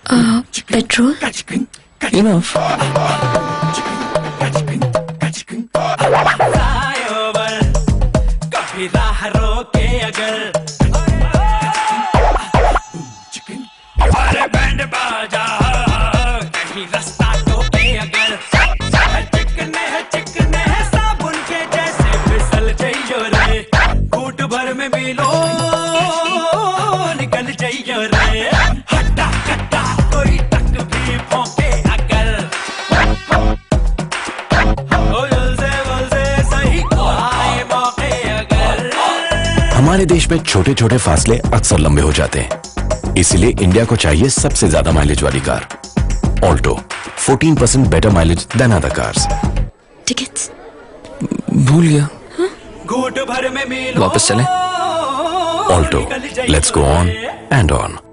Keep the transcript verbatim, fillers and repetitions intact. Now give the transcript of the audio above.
Petrol enough. कभी राह रोके अगर अरे बैंड बाजा कहीं रास्ता टोके अगर चिकने है चिकने है साबुन के जैसे फिसल जाइयो रे घूट भर में मिलो निकल जाइयो रे हट्टा कट्टा कोई तक भी भौंके अगर सही आए मौके अगर। हमारे देश में छोटे छोटे फासले अक्सर लंबे हो जाते हैं, इसीलिए इंडिया को चाहिए सबसे ज्यादा माइलेज वाली कार। ऑल्टो, चौदह percent better mileage than other cars. Tickets भूल गया। घूट भर में मिलो वापस चलें? Alto, let's go on and on.